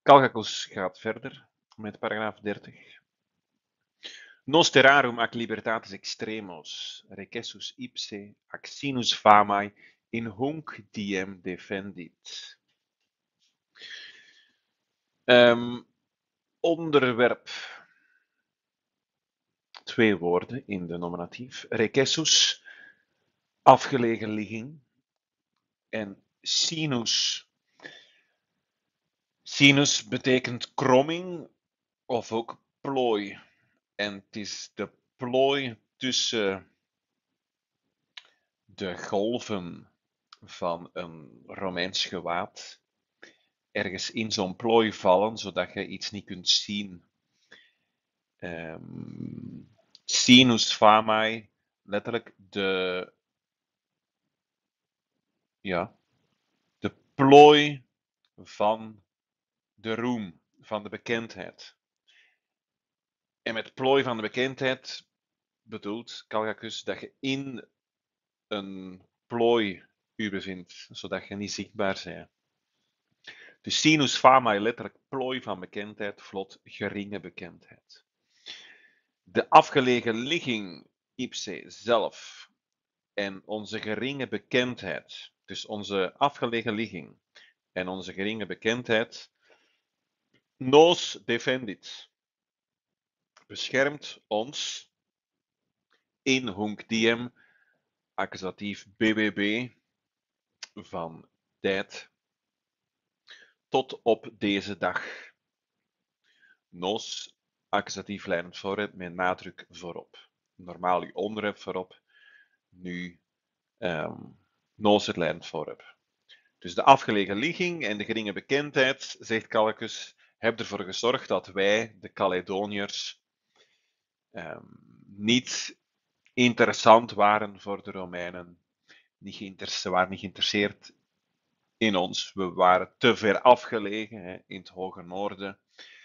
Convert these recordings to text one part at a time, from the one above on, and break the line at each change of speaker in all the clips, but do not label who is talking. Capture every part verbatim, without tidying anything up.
Calgacus gaat verder met paragraaf dertig. Nos terrarum ac libertatis extremos, recessus ipse, ac sinus famae, in hunc diem defendit. Um, onderwerp. Twee woorden in de nominatief. Recessus, afgelegen ligging. En sinus. Sinus betekent kromming of ook plooi. En het is de plooi tussen de golven van een Romeins gewaad. Ergens in zo'n plooi vallen, zodat je iets niet kunt zien. Um, sinus famae, letterlijk de, ja, de plooi van de roem, van de bekendheid. En met plooi van de bekendheid bedoelt Calgacus dat je in een plooi u bevindt, zodat je niet zichtbaar bent. Dus sinus famae, letterlijk plooi van bekendheid, vlot geringe bekendheid. De afgelegen ligging ipse zelf en onze geringe bekendheid, dus onze afgelegen ligging en onze geringe bekendheid, nos defendit, beschermt ons in hunc diem, accusatief B B B, van tijd tot op deze dag. Nos, accusatief leidend voorwerp met nadruk voorop. Normaal uw onderwerp voorop, nu um, nos het leidend voorwerp. Dus de afgelegen ligging en de geringe bekendheid, zegt Calgacus, hebben ervoor gezorgd dat wij, de Caledoniërs, um, niet interessant waren voor de Romeinen. Niet ze waren niet geïnteresseerd in ons. We waren te ver afgelegen, hè, in het hoge noorden.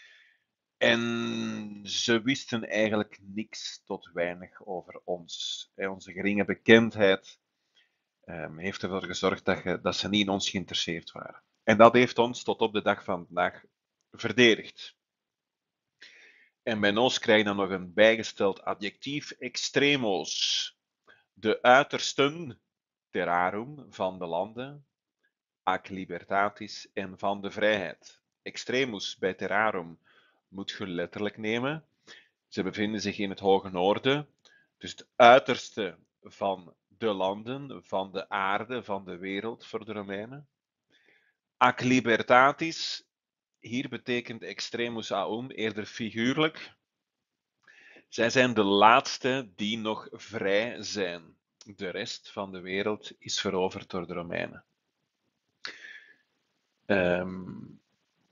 En ze wisten eigenlijk niks tot weinig over ons. Onze geringe bekendheid um, heeft ervoor gezorgd dat, je, dat ze niet in ons geïnteresseerd waren. En dat heeft ons tot op de dag van vandaag verdedigd. En bij ons krijg je dan nog een bijgesteld adjectief, extremos. De uitersten, terrarum, van de landen, ac libertatis, en van de vrijheid. Extremus bij terrarum moet je letterlijk nemen. Ze bevinden zich in het hoge noorden, dus het uiterste van de landen, van de aarde, van de wereld voor de Romeinen. Ac libertatis, hier betekent extremus aum eerder figuurlijk. Zij zijn de laatste die nog vrij zijn. De rest van de wereld is veroverd door de Romeinen. Um,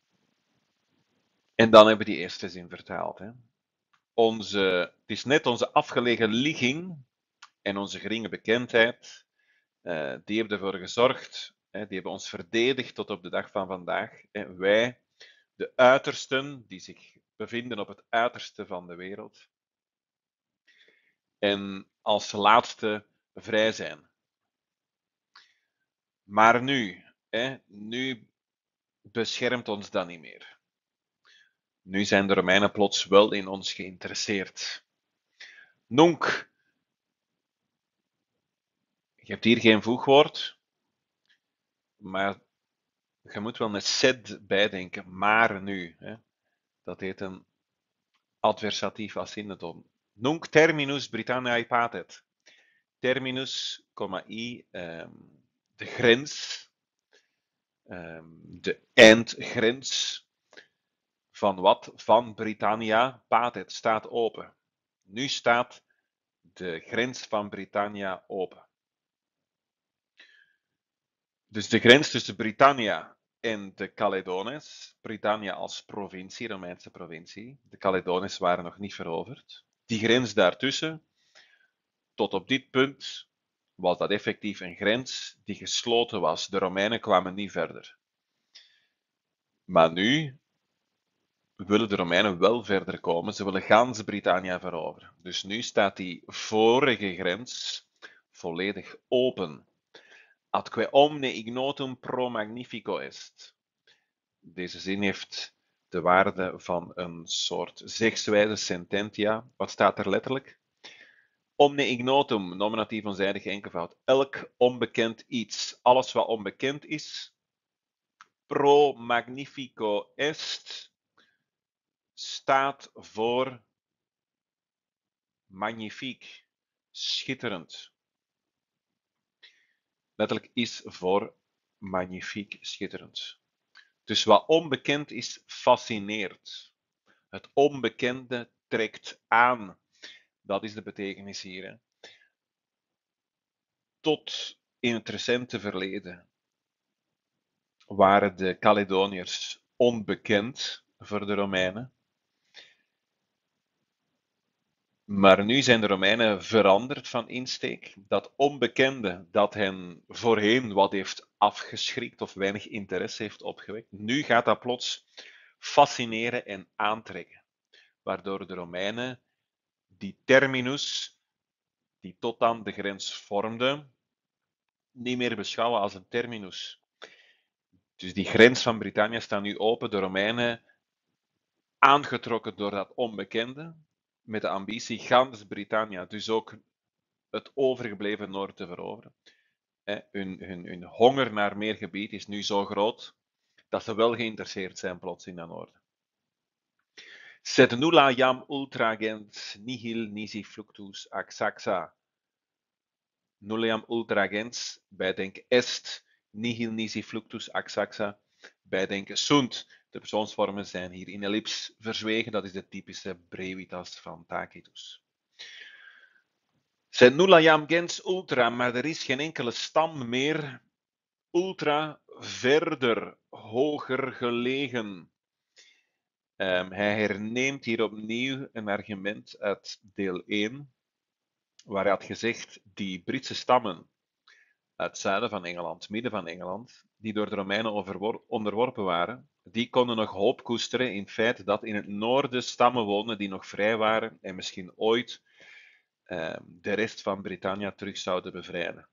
en dan hebben we die eerste zin vertaald. Hè. Onze, het is net onze afgelegen ligging en onze geringe bekendheid, uh, die hebben ervoor gezorgd, hè, die hebben ons verdedigd tot op de dag van vandaag. En wij, de uitersten, die zich bevinden op het uiterste van de wereld, en als laatste vrij zijn. Maar nu, hè, nu beschermt ons dat niet meer. Nu zijn de Romeinen plots wel in ons geïnteresseerd. Nunc. Je hebt hier geen voegwoord, maar je moet wel met sed bijdenken. Maar nu. Hè. Dat heet een adversatief asyndeton. Nunc terminus Britanniae patet. Terminus, i, um, de grens, um, de eindgrens van wat? Van Britannia, patet, staat open. Nu staat de grens van Britannia open. Dus de grens tussen Britannia en de Caledones, Britannia als provincie, Romeinse provincie, de Caledones waren nog niet veroverd. Die grens daartussen, tot op dit punt, was dat effectief een grens die gesloten was. De Romeinen kwamen niet verder. Maar nu willen de Romeinen wel verder komen. Ze willen gans Britannia veroveren. Dus nu staat die vorige grens volledig open. Atque omne ignotum pro magnifico est. Deze zin heeft de waarde van een soort zegswijze sententia. Wat staat er letterlijk? Omne ignotum, nominatief onzijdig enkelvoud. Elk onbekend iets. Alles wat onbekend is. Pro magnifico est staat voor magnifiek, schitterend. Letterlijk is voor magnifiek, schitterend. Dus wat onbekend is, fascineert. Het onbekende trekt aan. Dat is de betekenis hier. Hè. Tot in het recente verleden waren de Caledoniërs onbekend voor de Romeinen. Maar nu zijn de Romeinen veranderd van insteek. Dat onbekende dat hen voorheen wat heeft afgeschrikt of weinig interesse heeft opgewekt, nu gaat dat plots fascineren en aantrekken. Waardoor de Romeinen die terminus, die tot dan de grens vormde, niet meer beschouwen als een terminus. Dus die grens van Britannië staat nu open, de Romeinen aangetrokken door dat onbekende, met de ambitie gans Britannia, dus ook het overgebleven noorden te veroveren. Hun, hun, hun honger naar meer gebied is nu zo groot dat ze wel geïnteresseerd zijn plots in dat noorden. Sed nulla jam ultra gens nihil nisi fluctus ac saxa. Nulla jam ultra gens, bijdenken est, nihil nisi fluctus ac saxa, bijdenken sunt. De persoonsvormen zijn hier in ellips verzwegen, dat is de typische brevitas van Tacitus. Sed nulla jam gens ultra, maar er is geen enkele stam meer ultra verder, hoger gelegen. Um, hij herneemt hier opnieuw een argument uit deel één, waar hij had gezegd, die Britse stammen uit het zuiden van Engeland, midden van Engeland, die door de Romeinen onderworpen waren, die konden nog hoop koesteren in het feit dat in het noorden stammen woonden die nog vrij waren en misschien ooit um, de rest van Britannia terug zouden bevrijden.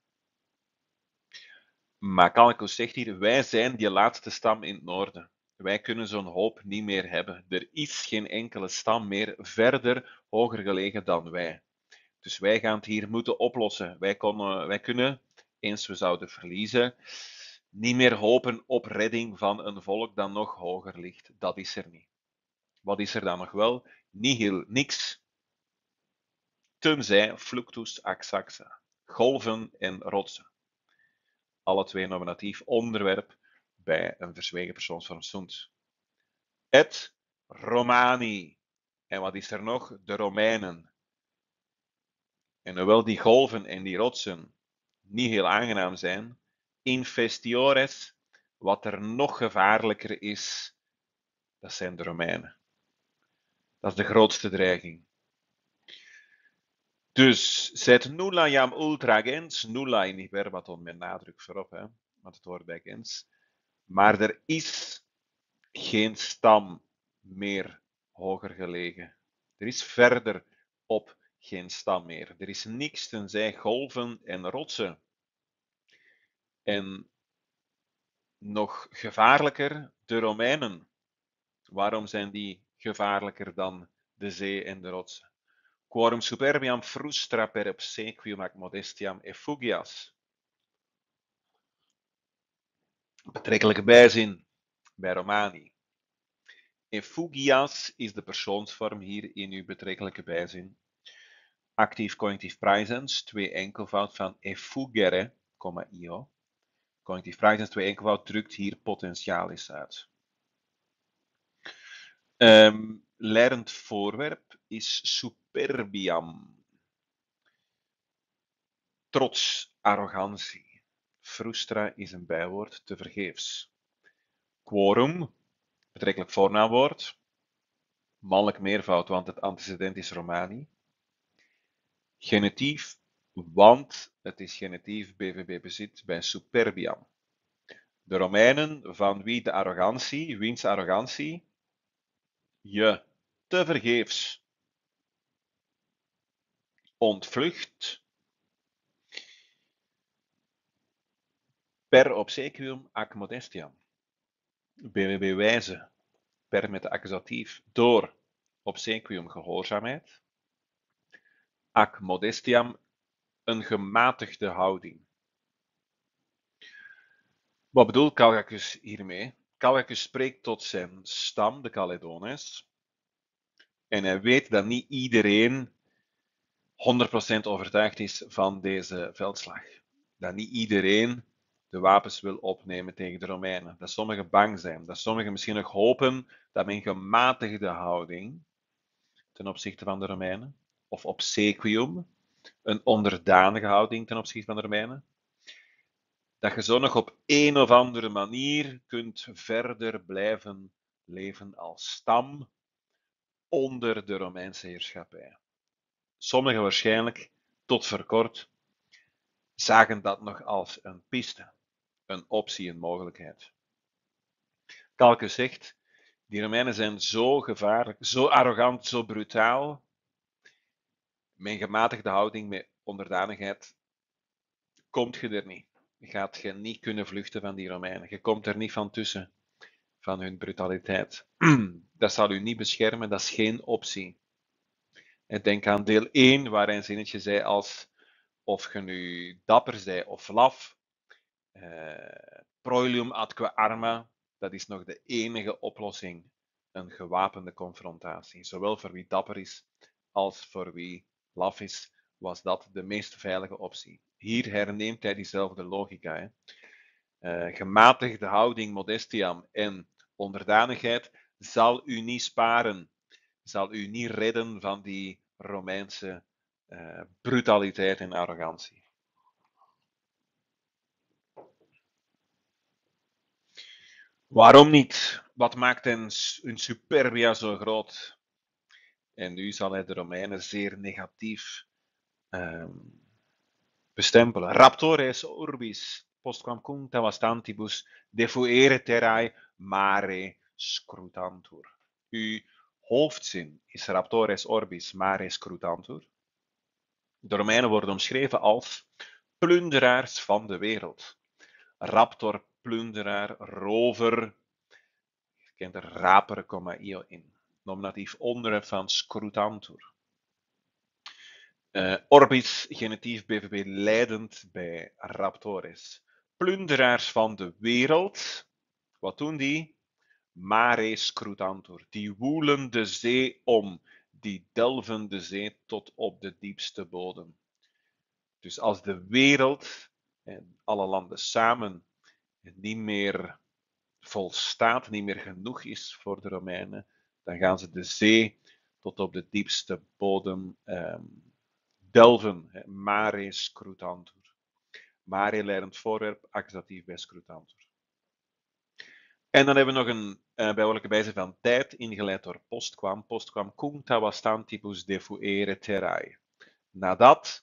Maar Callicus zegt hier, wij zijn die laatste stam in het noorden. Wij kunnen zo'n hoop niet meer hebben. Er is geen enkele stam meer verder hoger gelegen dan wij. Dus wij gaan het hier moeten oplossen. Wij, konden, wij kunnen, eens we zouden verliezen, niet meer hopen op redding van een volk dat nog hoger ligt. Dat is er niet. Wat is er dan nog wel? Nihil, niks. Tenzij fluctus ac saxa. Golven en rotsen. Alle twee nominatief onderwerp bij een verzwegen persoonsvorm sunt. Et Romani. En wat is er nog? De Romeinen. En hoewel die golven en die rotsen niet heel aangenaam zijn, infestiores, wat er nog gevaarlijker is, dat zijn de Romeinen. Dat is de grootste dreiging. Dus, sed nulla jam ultra gens, nulla in hyperbaton met nadruk voorop, hè, want het hoort bij gens. Maar er is geen stam meer hoger gelegen. Er is verder op geen stam meer. Er is niks tenzij golven en rotsen. En nog gevaarlijker, de Romeinen. Waarom zijn die gevaarlijker dan de zee en de rotsen? Quorum superbiam frustra per obsequium ac modestiam effugias. Betrekkelijke bijzin bij Romani. Effugias is de persoonsvorm hier in uw betrekkelijke bijzin. Actief cognitief praesens, twee enkelvoud van effugere, io. Cognitief praesens, twee enkelvoud, drukt hier potentialis uit. Um, leidend voorwerp is superbiam. Trots, arrogantie. Frustra is een bijwoord, tevergeefs. Quorum, betrekkelijk voornaamwoord. Mannelijk meervoud, want het antecedent is Romani. Genitief, want het is genitief B V B bezit bij superbiam. De Romeinen, van wie de arrogantie, wiens arrogantie, je tevergeefs ontvlucht per obsequium ac modestiam. B V B wijze, per met de accusatief, door obsequium gehoorzaamheid, ac modestiam een gematigde houding. Wat bedoelt Calgacus hiermee? Calgacus spreekt tot zijn stam, de Caledoners, en hij weet dat niet iedereen honderd procent overtuigd is van deze veldslag. Dat niet iedereen de wapens wil opnemen tegen de Romeinen. Dat sommigen bang zijn. Dat sommigen misschien nog hopen dat men gematigde houding ten opzichte van de Romeinen, of obsequium, een onderdanige houding ten opzichte van de Romeinen, dat je zo nog op een of andere manier kunt verder blijven leven als stam onder de Romeinse heerschappij. Sommigen waarschijnlijk, tot voor kort, zagen dat nog als een piste, een optie, een mogelijkheid. Calcus zegt, die Romeinen zijn zo gevaarlijk, zo arrogant, zo brutaal. Met gematigde houding, met onderdanigheid, komt je er niet. Je gaat je niet kunnen vluchten van die Romeinen. Je komt er niet van tussen, van hun brutaliteit. Dat zal u niet beschermen, dat is geen optie. En denk aan deel één, waar hij een zinnetje zei als of je nu dapper zij of laf, eh, proilium atque arma, dat is nog de enige oplossing, een gewapende confrontatie. Zowel voor wie dapper is, als voor wie laf is, was dat de meest veilige optie. Hier herneemt hij diezelfde logica. Hè. Uh, gematigde houding, modestiam en onderdanigheid zal u niet sparen, zal u niet redden van die Romeinse uh, brutaliteit en arrogantie. Waarom niet? Wat maakt een, een superbia zo groot? En nu zal hij de Romeinen zeer negatief um, bestempelen. Raptores orbis, postquam cuncta vastantibus, defuere terrae mare scrutantur. Uw hoofdzin is raptores orbis mare scrutantur. De Romeinen worden omschreven als plunderaars van de wereld. Raptor, plunderaar, rover. Je kent er rapere, comma io in. Nominatief onderwerp van scrutantur. Uh, orbis, genitief B V B leidend bij raptores. Plunderaars van de wereld. Wat doen die? Mare scrutantur. Die woelen de zee om. Die delven de zee tot op de diepste bodem. Dus als de wereld en alle landen samen niet meer volstaat, niet meer genoeg is voor de Romeinen, dan gaan ze de zee tot op de diepste bodem um, delven. Hè, mare scrutantur. Mare leidend voorwerp, accusatief bij scrutantur. En dan hebben we nog een uh, bijwoordelijke wijze van tijd, ingeleid door postquam. Postquam cuncta vastantibus defuere terrae. Nadat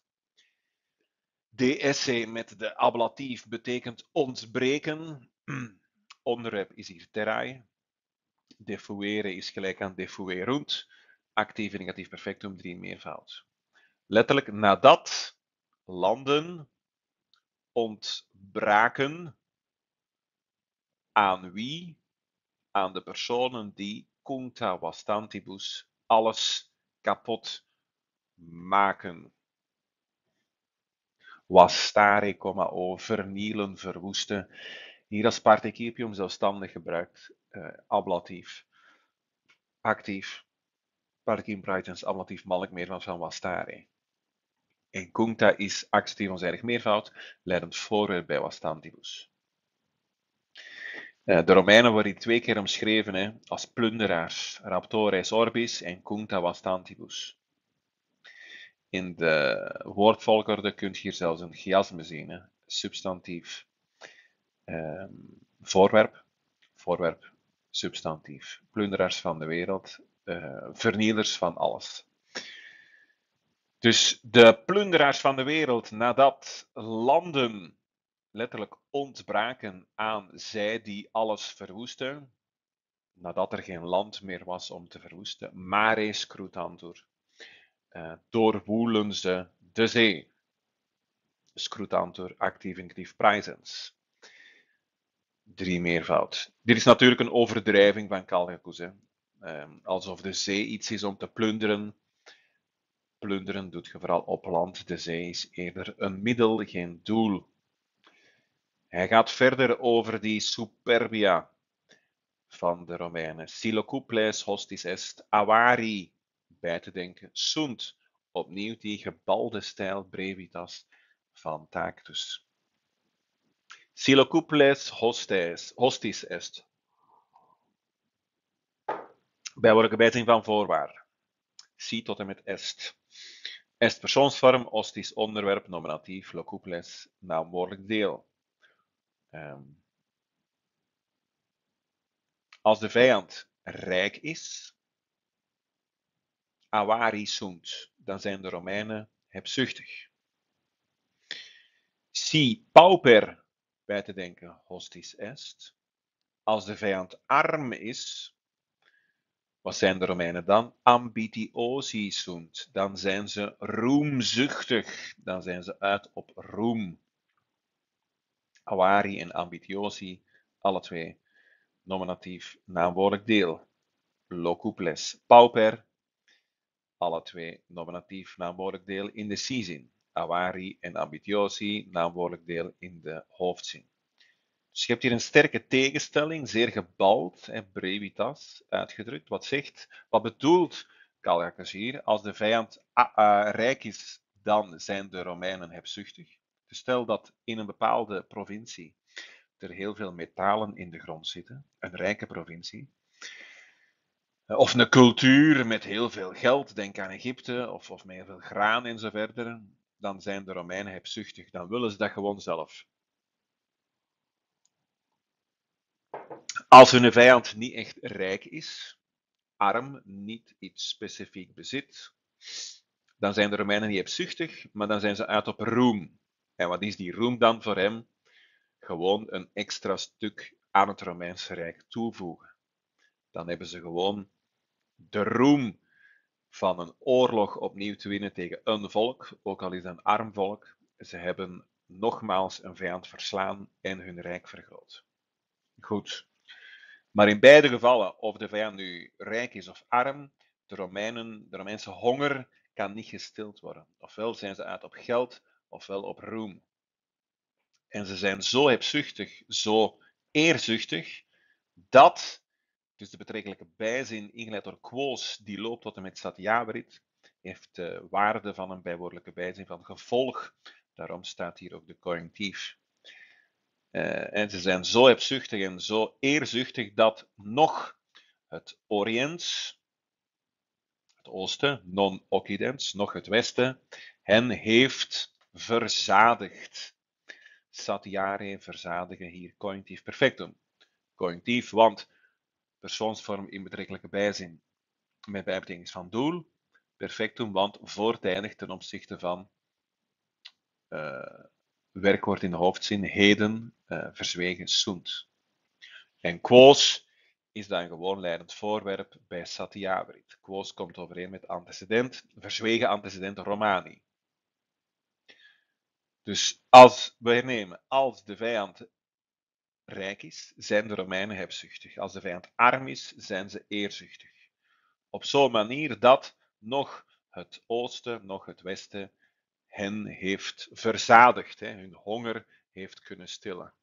ds met de ablatief betekent ontbreken. Onderwerp is hier terrae. Defuere is gelijk aan defuerunt. Actief en negatief perfectum, drie meervoud. Letterlijk, nadat landen ontbraken aan wie? Aan de personen die cuncta vastantibus alles kapot maken. Vastare, o, vernielen, verwoesten. Hier als participium zelfstandig gebruikt, uh, ablatief, actief, participium praetens, ablatief, mannelijk meervoud van vastare. En cuncta is accutief onzijdig meervoud, leidend voorwerp bij vastantibus. Uh, de Romeinen worden twee keer omschreven hè, als plunderaars, raptores orbis en cuncta vastantibus. In de woordvolgorde kun je hier zelfs een chiasme zien, hè, substantief. Um, voorwerp, voorwerp, substantief. Plunderaars van de wereld, uh, vernielers van alles. Dus de plunderaars van de wereld, nadat landen letterlijk ontbraken aan zij die alles verwoesten, nadat er geen land meer was om te verwoesten, mare scrutantur, uh, doorwoelen ze de zee. Scrutantur, actief, negatief, praesens. drie meervoud. Dit is natuurlijk een overdrijving van Calgacus. Hè. Um, alsof de zee iets is om te plunderen. Plunderen doet je vooral op land. De zee is eerder een middel, geen doel. Hij gaat verder over die superbia van de Romeinen. Silocuples hostis est avari, bij te denken. Sunt, opnieuw die gebalde stijl brevitas van Tacitus. Silocuples hostis, hostis est. Bijwoordelijke bijzin van voorwaarde. Si tot en met est. Est persoonsvorm, hostis onderwerp, nominatief, locuples naamwoordelijk deel. Um, als de vijand rijk is, avari sunt, dan zijn de Romeinen hebzuchtig. Si pauper, bij te denken, hostis est. Als de vijand arm is, wat zijn de Romeinen dan? Ambitiosi sunt, dan zijn ze roemzuchtig, dan zijn ze uit op roem. Avari en ambitiosi, alle twee nominatief naamwoordelijk deel. Locuples pauper, alle twee nominatief naamwoordelijk deel in de si-zin. Avari en ambitiosi naamwoordelijk deel in de hoofdzin. Dus je hebt hier een sterke tegenstelling, zeer gebald, hè, brevitas uitgedrukt. Wat zegt, wat bedoelt Calgacus hier? Als de vijand uh, uh, rijk is, dan zijn de Romeinen hebzuchtig. Dus stel dat in een bepaalde provincie er heel veel metalen in de grond zitten, een rijke provincie, of een cultuur met heel veel geld, denk aan Egypte, of, of met heel veel graan en zo verder, dan zijn de Romeinen hebzuchtig. Dan willen ze dat gewoon zelf. Als hun vijand niet echt rijk is, arm, niet iets specifiek bezit, dan zijn de Romeinen niet hebzuchtig, maar dan zijn ze uit op roem. En wat is die roem dan voor hem? Gewoon een extra stuk aan het Romeinse Rijk toevoegen. Dan hebben ze gewoon de roem van een oorlog opnieuw te winnen tegen een volk, ook al is het een arm volk. Ze hebben nogmaals een vijand verslaan en hun rijk vergroot. Goed. Maar in beide gevallen, of de vijand nu rijk is of arm, de, Romeinen, de Romeinse honger kan niet gestild worden. Ofwel zijn ze uit op geld, ofwel op roem. En ze zijn zo hebzuchtig, zo eerzuchtig, dat, dus de betrekkelijke bijzin ingeleid door quos, die loopt tot en met Satiaverit, heeft de waarde van een bijwoordelijke bijzin van gevolg. Daarom staat hier ook de conjunctief. Uh, en ze zijn zo hebzuchtig en zo eerzuchtig dat nog het Oriënt, het oosten, non-occidents, nog het westen, hen heeft verzadigd. Satiare, verzadigen, hier conjunctief perfectum. Conjunctief, want persoonsvorm in betrekkelijke bijzin met bijbetekenis van doel. Perfectum, want voortijdig ten opzichte van uh, werkwoord in de hoofdzin, heden, uh, verzwegen, sunt. En quos is dan gewoon leidend voorwerp bij Satiaverit. Quos komt overeen met antecedent, verzwegen antecedent Romani. Dus als we hernemen, als de vijand rijk is, zijn de Romeinen hebzuchtig. Als de vijand arm is, zijn ze eerzuchtig. Op zo'n manier dat nog het oosten, nog het westen hen heeft verzadigd, hè, hun honger heeft kunnen stillen.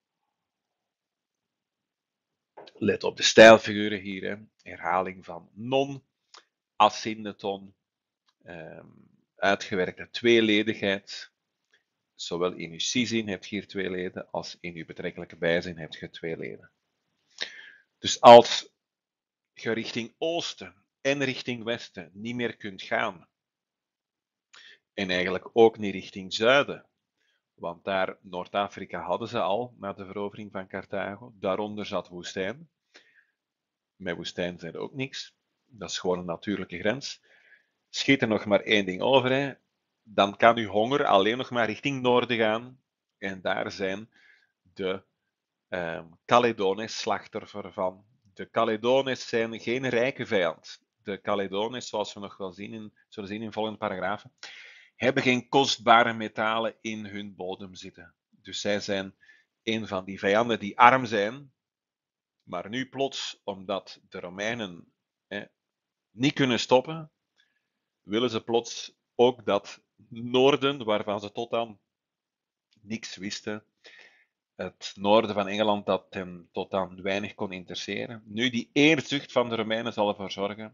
Let op de stijlfiguren hier, hè. Herhaling van non, asyndeton, um, uitgewerkte tweeledigheid. Zowel in uw si-zin hebt je hier twee leden, als in uw betrekkelijke bijzin hebt je twee leden. Dus als je richting oosten en richting westen niet meer kunt gaan, en eigenlijk ook niet richting zuiden, want daar, Noord-Afrika hadden ze al, na de verovering van Carthago, daaronder zat woestijn. Met woestijn zijn er ook niks, dat is gewoon een natuurlijke grens. Schiet er nog maar één ding over, hè. Dan kan uw honger alleen nog maar richting noorden gaan, en daar zijn de um, Caledones slachtoffer van. De Caledones zijn geen rijke vijand. De Caledones, zoals we nog wel zien in, zullen zien in volgende paragrafen, hebben geen kostbare metalen in hun bodem zitten. Dus zij zijn een van die vijanden die arm zijn, maar nu plots, omdat de Romeinen eh, niet kunnen stoppen, willen ze plots ook dat noorden, waarvan ze tot dan niks wisten, het noorden van Engeland dat hen tot dan weinig kon interesseren. Nu, die eerzucht van de Romeinen zal ervoor zorgen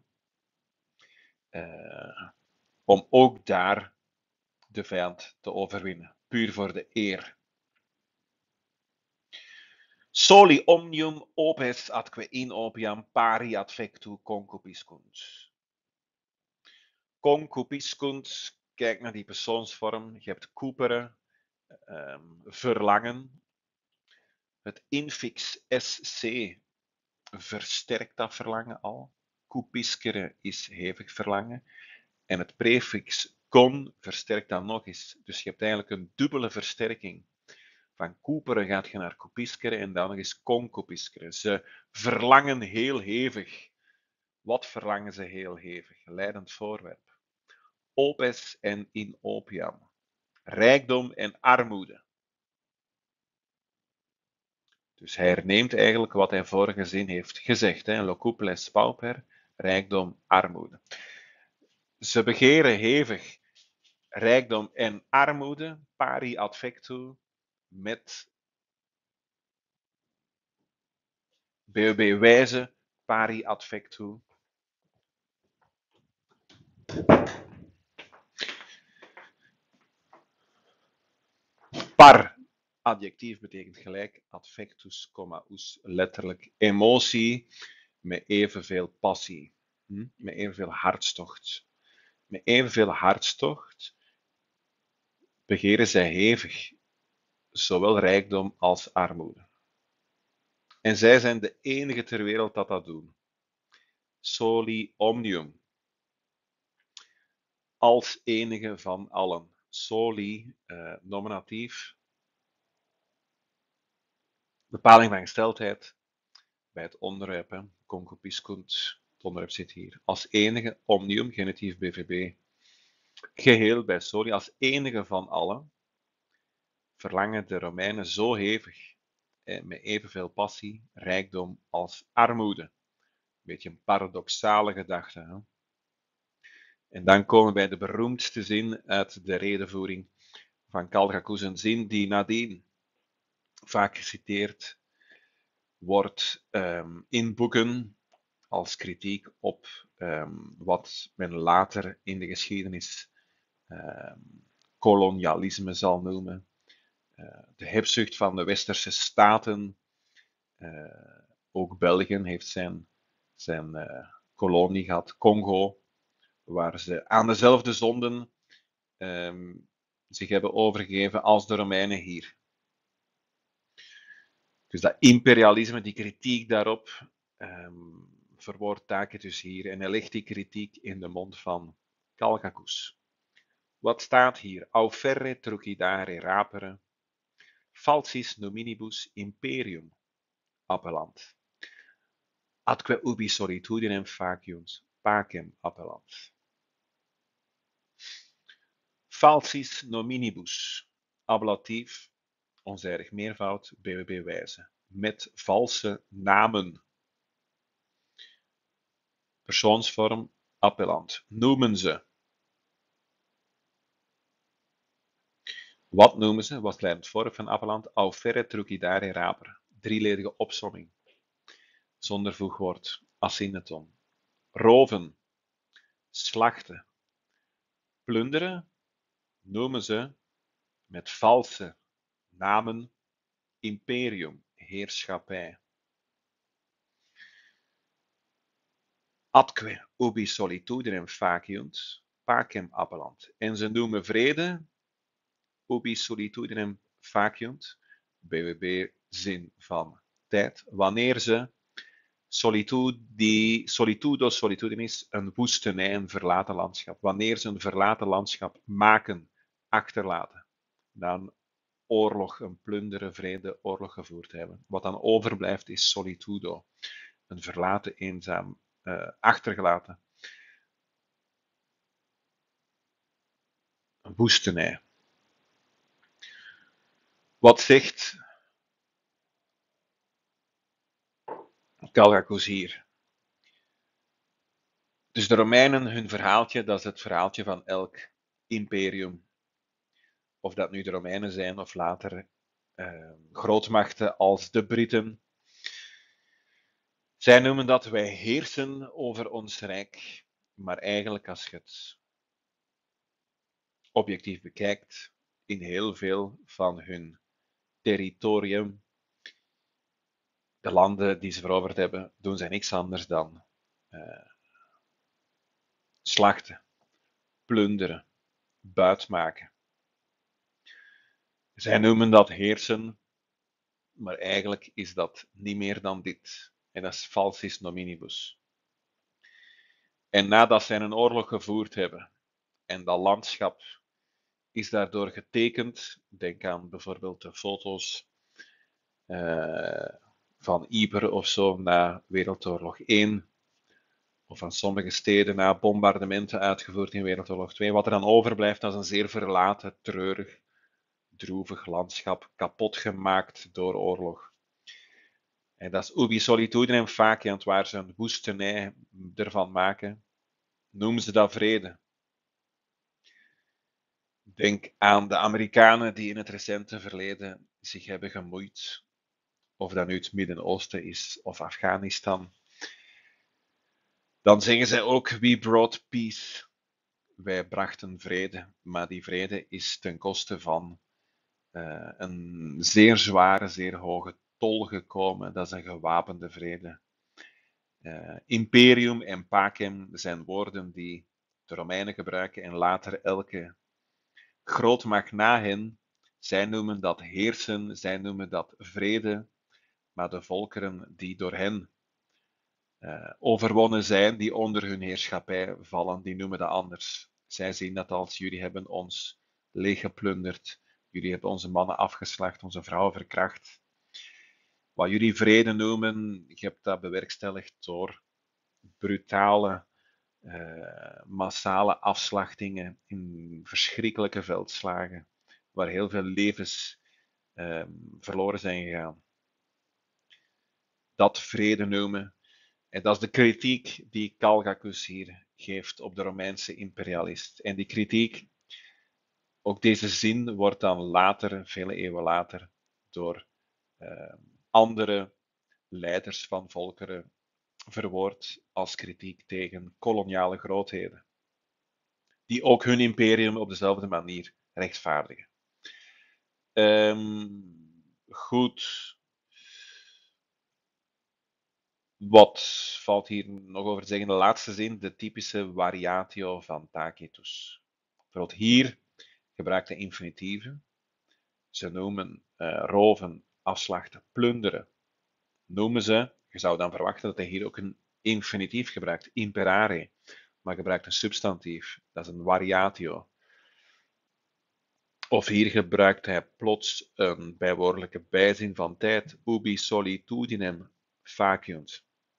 uh, om ook daar de vijand te overwinnen. Puur voor de eer. Soli omnium opes atque in opiam pari adfectu concupiscunt. Concupiscunt, kijk naar die persoonsvorm. Je hebt cooperen, um, verlangen. Het infix sc versterkt dat verlangen al. Cupiscere is hevig verlangen. En het prefix con versterkt dat nog eens. Dus je hebt eigenlijk een dubbele versterking. Van cooperen gaat je naar cupiscere en dan nog eens concupiscere. Ze verlangen heel hevig. Wat verlangen ze heel hevig? Leidend voorwerp. Opes en in opiam. Rijkdom en armoede. Dus hij herneemt eigenlijk wat hij vorige zin heeft gezegd. Hè? Locuples pauper, rijkdom, armoede. Ze begeren hevig rijkdom en armoede, pari adfectu, met B O B wijze, pari adfectu. Par, adjectief betekent gelijk, adfectus, us, letterlijk emotie, met evenveel passie, hm? met evenveel hartstocht. Met evenveel hartstocht begeren zij hevig, zowel rijkdom als armoede. En zij zijn de enige ter wereld dat dat doen. Soli omnium. Als enige van allen. Soli, uh, nominatief. Bepaling van gesteldheid bij het onderwerp. Concupiscunt. Het onderwerp zit hier. Als enige, omnium, genitief B V B. Geheel bij soli. Als enige van allen verlangen de Romeinen zo hevig, eh, met evenveel passie, rijkdom als armoede. Een beetje een paradoxale gedachte. Hè? En dan komen we bij de beroemdste zin uit de redenvoering van Calgacus, een zin die nadien vaak geciteerd wordt um, in boeken als kritiek op um, wat men later in de geschiedenis um, kolonialisme zal noemen. Uh, de hebzucht van de westerse staten, uh, ook België heeft zijn, zijn uh, kolonie gehad, Congo, waar ze aan dezelfde zonden um, zich hebben overgegeven als de Romeinen hier. Dus dat imperialisme, die kritiek daarop, um, verwoordt Tacitus hier en hij legt die kritiek in de mond van Calgacus. Wat staat hier? Auferre trucidare rapere, falsis nominibus imperium appellant. Atque ubi solitudinem faciunt pacem appellant. Falsis nominibus, ablatief, onzijdig meervoud, B W B-wijze, met valse namen. Persoonsvorm, appellant. Noemen ze. Wat noemen ze? Wat leidend voorwerp van appellant? Auferre trucidare raper. Drieledige opsomming. Zonder voegwoord. Asynneton. Roven. Slachten. Plunderen noemen ze met valse namen imperium, heerschappij. Atque ubi solitudinem faciunt, pacem appellant. En ze noemen vrede, ubi solitudinem faciunt, B W B zin van tijd, wanneer ze solitudi, solitudo, solitudinis, een woestenij, een verlaten landschap, wanneer ze een verlaten landschap maken, achterlaten, dan oorlog, een plunderen, vrede, oorlog gevoerd hebben. Wat dan overblijft is solitudo, een verlaten, eenzaam, uh, achtergelaten. Een woestenij. Wat zegt Calgacusir. Dus de Romeinen, hun verhaaltje, dat is het verhaaltje van elk imperium. Of dat nu de Romeinen zijn of later uh, grootmachten als de Britten. Zij noemen dat wij heersen over ons rijk, maar eigenlijk als je het objectief bekijkt, in heel veel van hun territorium, de landen die ze veroverd hebben, doen zij niks anders dan uh, slachten, plunderen, buit maken. Zij noemen dat heersen, maar eigenlijk is dat niet meer dan dit. En dat is falsis nominibus. En nadat zij een oorlog gevoerd hebben, en dat landschap is daardoor getekend, denk aan bijvoorbeeld de foto's uh, van Ypres of zo na Wereldoorlog één, of van sommige steden na bombardementen uitgevoerd in Wereldoorlog twee. Wat er dan overblijft, dat is een zeer verlaten, treurig, droevig landschap, kapot gemaakt door oorlog. En dat is ubi solitudinem faciant, waar ze een woestenij ervan maken, noemen ze dat vrede. Denk aan de Amerikanen die in het recente verleden zich hebben gemoeid, of dat nu het Midden-Oosten is of Afghanistan. Dan zeggen zij ook, we brought peace. Wij brachten vrede, maar die vrede is ten koste van uh, een zeer zware, zeer hoge tol gekomen. Dat is een gewapende vrede. Uh, imperium en pacem zijn woorden die de Romeinen gebruiken en later elke grootmacht na hen. Zij noemen dat heersen, zij noemen dat vrede, maar de volkeren die door hen uh, overwonnen zijn, die onder hun heerschappij vallen, die noemen dat anders. Zij zien dat als jullie hebben ons leeggeplunderd, jullie hebben onze mannen afgeslacht, onze vrouwen verkracht. Wat jullie vrede noemen, je hebt dat bewerkstelligd door brutale, uh, massale afslachtingen in verschrikkelijke veldslagen, waar heel veel levens uh, verloren zijn gegaan. Dat vrede noemen. En dat is de kritiek die Calgacus hier geeft op de Romeinse imperialist. En die kritiek, ook deze zin, wordt dan later, vele eeuwen later, door uh, andere leiders van volkeren verwoord als kritiek tegen koloniale grootheden, die ook hun imperium op dezelfde manier rechtvaardigen. Um, goed. Wat valt hier nog over te zeggen? De laatste zin, de typische variatio van Tacitus. Bijvoorbeeld hier gebruikt de infinitieven. Ze noemen uh, roven, afslachten, plunderen. Noemen ze, je zou dan verwachten dat hij hier ook een infinitief gebruikt, imperare, maar gebruikt een substantief, dat is een variatio. Of hier gebruikt hij plots een bijwoordelijke bijzin van tijd, ubi solitudinem faciunt.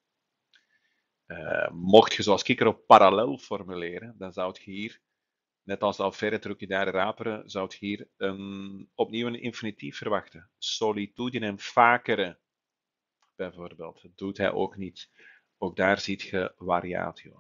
Uh, mocht je zoals ik erop parallel formuleren, dan zou het hier, net als al verre trucidare rapere, zou het hier een, opnieuw een infinitief verwachten. Solitudinem facere, bijvoorbeeld. Dat doet hij ook niet. Ook daar ziet je variatio.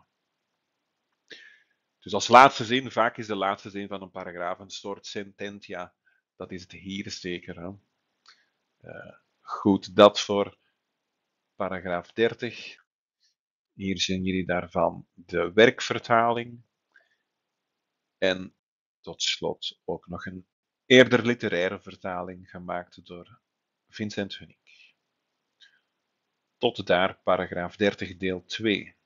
Dus als laatste zin, vaak is de laatste zin van een paragraaf een soort sententia. Dat is het hier zeker. Hè? Uh, goed, dat voor paragraaf dertig. Hier zien jullie daarvan de werkvertaling. En tot slot ook nog een eerder literaire vertaling gemaakt door Vincent Hunink. Tot daar paragraaf dertig deel twee.